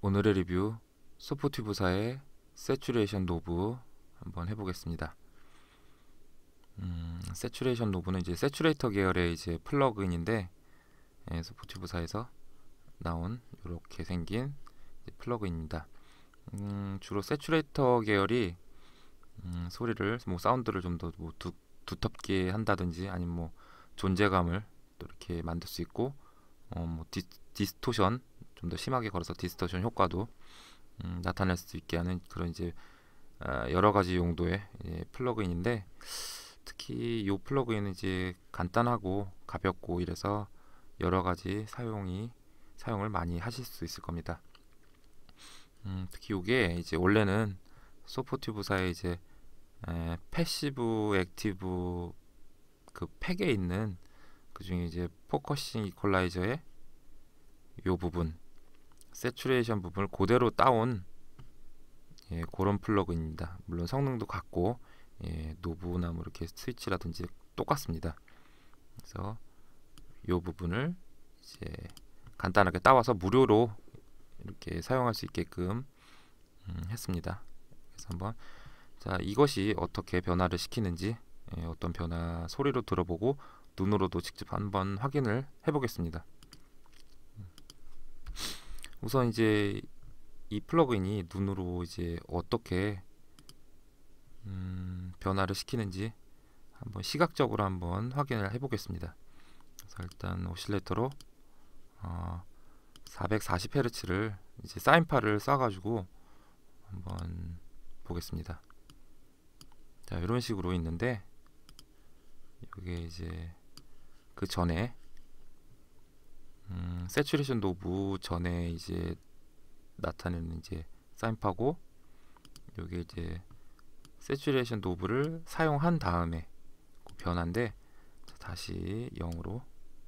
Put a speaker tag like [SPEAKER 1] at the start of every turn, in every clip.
[SPEAKER 1] 오늘의 리뷰 소프티브사의 세츄레이션 노브 한번 해보겠습니다. 세츄레이션 노브는 이제 세츄레이터 계열의 이제 플러그인인데 소프티브사에서 나온 이렇게 생긴 플러그인입니다. 주로 세츄레이터 계열이 소리를 사운드를 좀 더 두텁게 한다든지 아니면 존재감을 또 이렇게 만들 수 있고 디스토션 좀 더 심하게 걸어서 디스토션 효과도 나타낼 수 있게 하는 그런 이제 여러 가지 용도의 플러그인인데, 특히 이 플러그인은 이제 간단하고 가볍고 이래서 여러 가지 사용을 많이 하실 수 있을 겁니다. 특히 이게 이제 원래는 소프티브사의 이제 패시브 액티브 그 팩에 있는 그 중에 이제 포커싱 이퀄라이저의 요 부분, 세츄레이션 부분을 그대로 따온 그런 플러그인입니다. 물론 성능도 같고 노브나 이렇게 스위치라든지 똑같습니다. 그래서 요 부분을 이제 간단하게 따와서 무료로 이렇게 사용할 수 있게끔 했습니다. 그래서 한번 이것이 어떻게 변화를 시키는지, 어떤 변화 소리로 들어보고 눈으로도 직접 한번 확인을 해보겠습니다. 우선 이제 이 플러그인이 눈으로 이제 어떻게 변화를 시키는지 한번 시각적으로 한번 확인을 해보겠습니다. 그래서 일단 오실레이터로 440Hz를 이제 사인파를 쏴가지고 한번 보겠습니다. 자, 이런 식으로 있는데, 이게 이제 그 전에 세츄레이션 노브 전에 이제 나타내는 이제 사인파고, 요게 이제 세츄레이션 노브를 사용한 다음에 그 변화인데, 다시 0으로,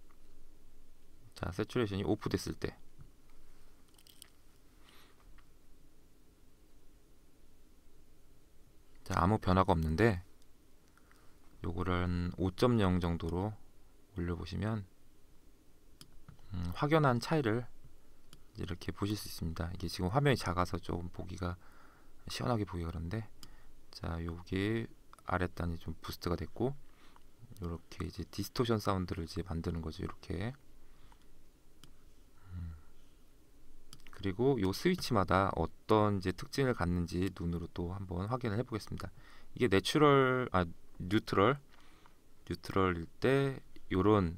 [SPEAKER 1] 세츄레이션이 오프 됐을 때 아무 변화가 없는데, 요거를 5.0 정도로 올려보시면 확연한 차이를 이렇게 보실 수 있습니다. 이게 지금 화면이 작아서 좀 보기가 시원하게 보기가 그런데, 여기 아랫단이 좀 부스트가 됐고, 이렇게 이제 디스토션 사운드를 이제 만드는 거죠. 이렇게. 그리고 요 스위치마다 어떤 이제 특징을 갖는지 눈으로 또 한번 확인을 해보겠습니다. 이게 뉴트럴일 때 요런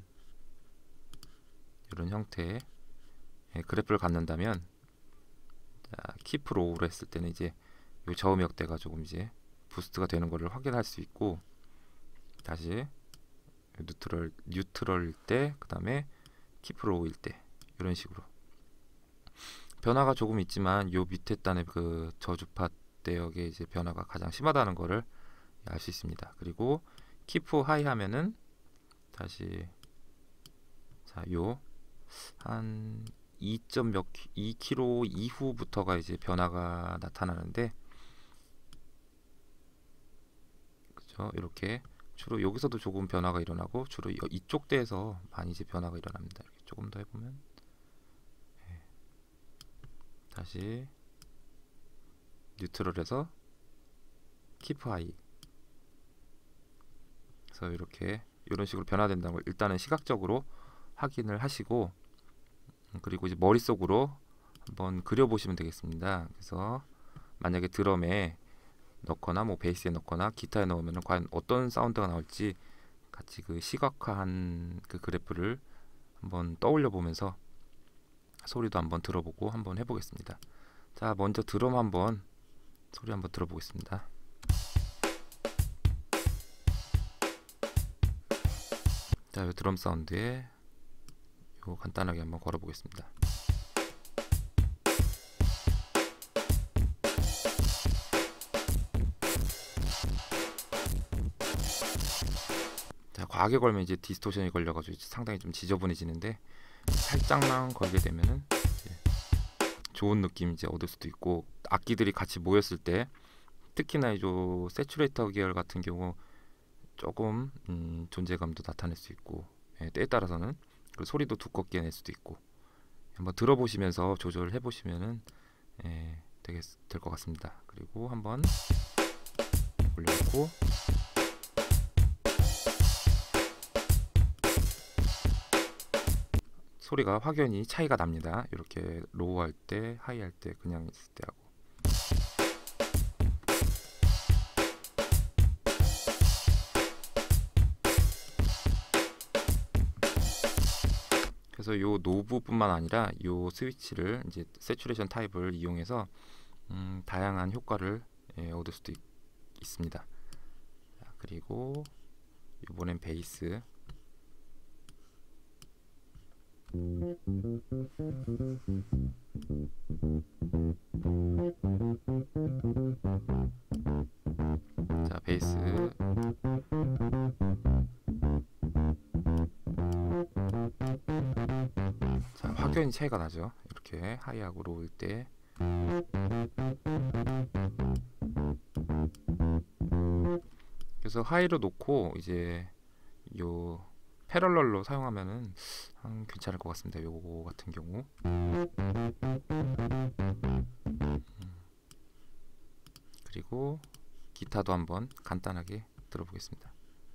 [SPEAKER 1] 형태의 그래프를 갖는다면, 키프 로우로 했을 때는 이제 요 저음역대가 조금 이제 부스트가 되는 것을 확인할 수 있고, 다시 뉴트럴일 때, 그 다음에 키프 로우일 때 이런 식으로 변화가 조금 있지만, 요 밑에 단의 그 저주파 대역의 이제 변화가 가장 심하다는 것을 알 수 있습니다. 그리고 키프 하이 하면은 다시 요 한 2km 이후부터가 이제 변화가 나타나는데, 그죠? 이렇게 주로 여기서도 조금 변화가 일어나고, 주로 이쪽 대에서 많이 이제 변화가 일어납니다. 이렇게 조금 더 해보면, 다시 뉴트럴에서 키프 하이, 그래서 이런 식으로 변화된다는 걸 일단은 시각적으로 확인을 하시고, 그리고 이제 머릿속으로 한번 그려보시면 되겠습니다. 그래서 만약에 드럼에 넣거나 베이스에 넣거나 기타에 넣으면 과연 어떤 사운드가 나올지 같이 그 시각화한 그 그래프를 한번 떠올려 보면서 소리도 한번 들어보고 한번 해보겠습니다. 먼저 드럼 소리 한번 들어보겠습니다. 이 드럼 사운드에 요 간단하게 한번 걸어보겠습니다. 과하게 걸면 이제 디스토션이 걸려가지고 상당히 좀 지저분해지는데, 살짝만 걸게 되면은 좋은 느낌 이제 얻을 수도 있고, 악기들이 같이 모였을 때, 특히나 이 세츄레이터 계열 같은 경우 조금 존재감도 나타낼 수 있고, 때에 따라서는 그 소리도 두껍게 낼 수도 있고, 한번 들어보시면서 조절을 해보시면은 될 것 같습니다. 그리고 한번 올려놓고 소리가 확연히 차이가 납니다. 이렇게 로우 할 때, 하이 할 때, 그냥 있을 때 하고. 그래서 요 노브뿐만 아니라 요 스위치를 이제 세츄레이션 타입을 이용해서 다양한 효과를 얻을 수도 있습니다. 자, 그리고 이번엔 베이스. 자, 베이스. 자, 확연히 차이가 나죠. 이렇게 하이하고 로우일 때. 그래서 하이로 놓고 이제 요 패럴럴로 사용하면은 괜찮을 것 같습니다. 요거 같은 경우. 그리고 기타도 한번 간단하게 들어보겠습니다.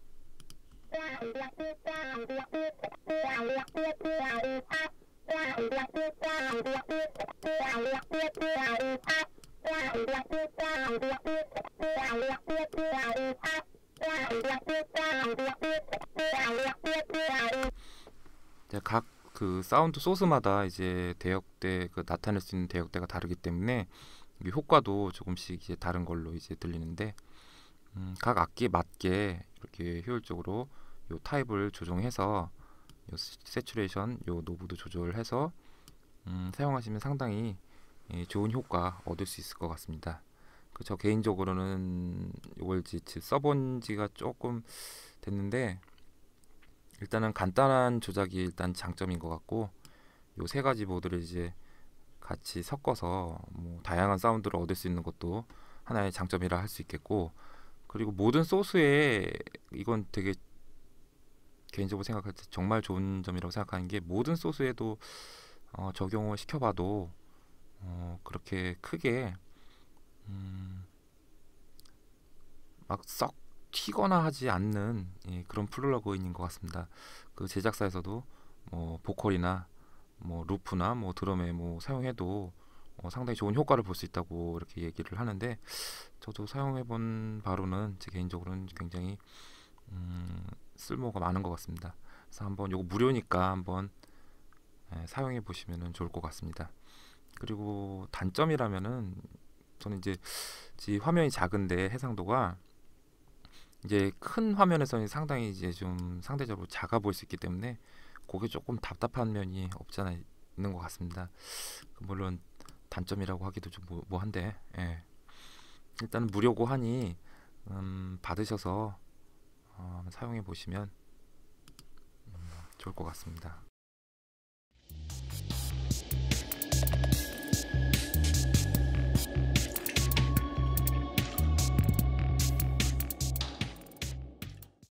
[SPEAKER 1] 각 그 사운드 소스마다 이제 대역대 그 나타낼 수 있는 대역대가 다르기 때문에 효과도 조금씩 이제 다른 걸로 이제 들리는데 각 악기에 맞게 이렇게 효율적으로 요 타입을 조정해서 요 세츄레이션 요 노브도 조절해서 사용하시면 상당히 좋은 효과 얻을 수 있을 것 같습니다. 저 개인적으로는 이걸 써본 지가 조금 됐는데 일단은 간단한 조작이 일단 장점인 것 같고 요 세 가지 보드를 이제 같이 섞어서 뭐 다양한 사운드를 얻을 수 있는 것도 하나의 장점이라 할 수 있겠고, 그리고 모든 소스에 이건 되게 개인적으로 생각할 때 정말 좋은 점이라고 생각하는 게 모든 소스에도 적용을 시켜봐도 그렇게 크게 막 썩 튀거나 하지 않는 그런 플러그인인 것 같습니다. 그 제작사에서도 뭐 보컬이나 뭐 루프나 뭐 드럼에 뭐 사용해도 상당히 좋은 효과를 볼 수 있다고 이렇게 얘기를 하는데, 저도 사용해본 바로는 제 개인적으로는 굉장히 쓸모가 많은 것 같습니다. 그래서 한번 요거 무료니까 한번 사용해 보시면 좋을 것 같습니다. 그리고 단점이라면은 저는 이제 화면이 작은데 해상도가 이제 큰 화면에서는 상당히 이제 좀 상대적으로 작아 보일 수 있기 때문에 그게 조금 답답한 면이 없잖아 있는 것 같습니다. 물론 단점이라고 하기도 좀 뭐한데 일단 무료고 하니 받으셔서 사용해 보시면 좋을 것 같습니다.